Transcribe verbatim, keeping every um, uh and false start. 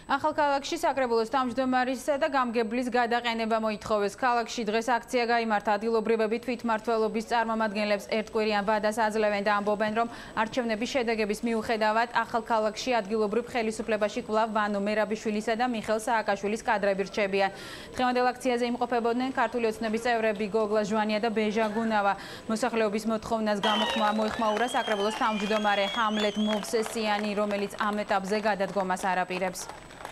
ახალქალაქში საკრებულოს თავმჯდომარისა და გამგებლის გადაყენება მოითხოვეს. ქალაქში დღეს აქცია გაიმართა. ადგილობრივები თვითმმართველობის წარმომადგენლებს ერთკვირიან ვადას აძლევენ და ამბობენ, რომ არჩევნების შედეგების მიუხედავად ახალქალაქში ადგილობრივ ხელისუფლებაში კვლავ ვანო მერაბიშვილისა და მიხელ სააკაშვილის კადრები რჩებიან. დღევანდელ აქციაზე იმყოფებოდნენ ქართული ოცნების წევრები გოგლა ჟვანია და ბეჟა გუნავა. მოსახლეობის მოთხოვნას გამოხმა მოიხმაურა საკრებულოს თავმჯდომარე ჰამლეთ მოვსესიანი, რომელიც ამ ეტაპზე გადადგომას არ აპირებს.